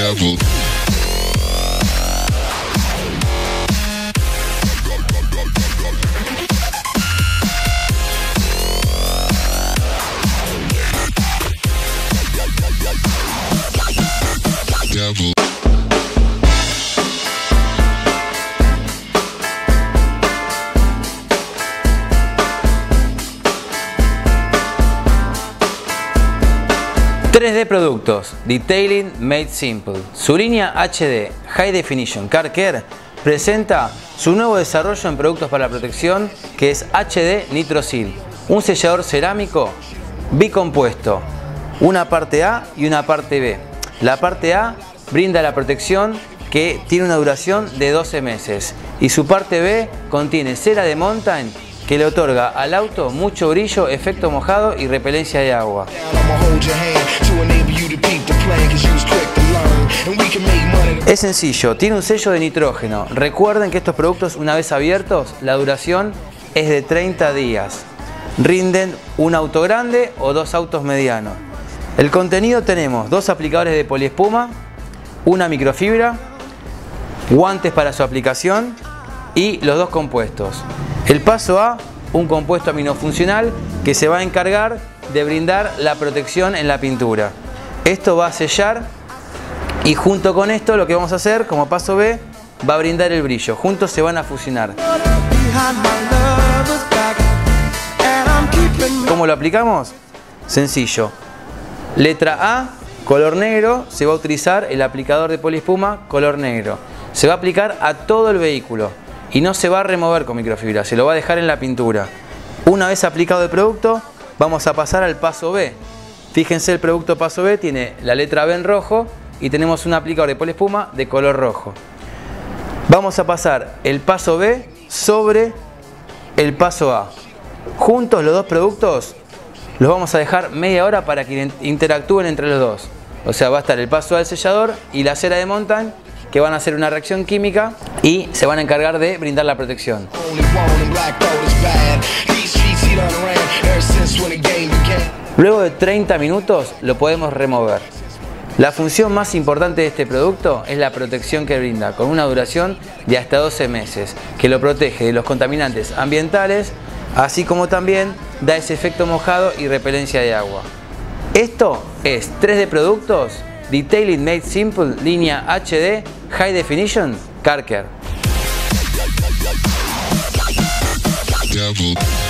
Devil. Devil. ...3D Productos, Detailing Made Simple. Su línea HD High Definition Car Care presenta su nuevo desarrollo en productos para la protección, que es HD Nitrosil, un sellador cerámico bicompuesto, una parte A y una parte B. La parte A brinda la protección que tiene una duración de 12 meses y su parte B contiene cera de mountain que le otorga al auto mucho brillo, efecto mojado y repelencia de agua. Es sencillo, tiene un sello de nitrógeno. Recuerden que estos productos, una vez abiertos, la duración es de 30 días. Rinden un auto grande o dos autos medianos. El contenido tenemos 2 aplicadores de poliespuma, una microfibra, guantes para su aplicación y los 2 compuestos. El paso A, un compuesto aminofuncional que se va a encargar de brindar la protección en la pintura. Esto va a sellar y junto con esto lo que vamos a hacer como paso B va a brindar el brillo. Juntos se van a fusionar. ¿Cómo lo aplicamos? Sencillo. Letra A, color negro, se va a utilizar el aplicador de poliespuma color negro. Se va a aplicar a todo el vehículo y no se va a remover con microfibra, se lo va a dejar en la pintura. Una vez aplicado el producto, vamos a pasar al paso B. Fíjense, el producto paso B tiene la letra B en rojo y tenemos un aplicador de poliespuma de color rojo. Vamos a pasar el paso B sobre el paso A. Juntos los 2 productos los vamos a dejar media hora para que interactúen entre los dos. O sea, va a estar el paso A del sellador y la cera de mountain, que van a hacer una reacción química y se van a encargar de brindar la protección. Luego de 30 minutos lo podemos remover. La función más importante de este producto es la protección que brinda, con una duración de hasta 12 meses, que lo protege de los contaminantes ambientales, así como también da ese efecto mojado y repelencia de agua. Esto es 3D Productos, Detailing Made Simple, línea HD High Definition Car Care. Devil.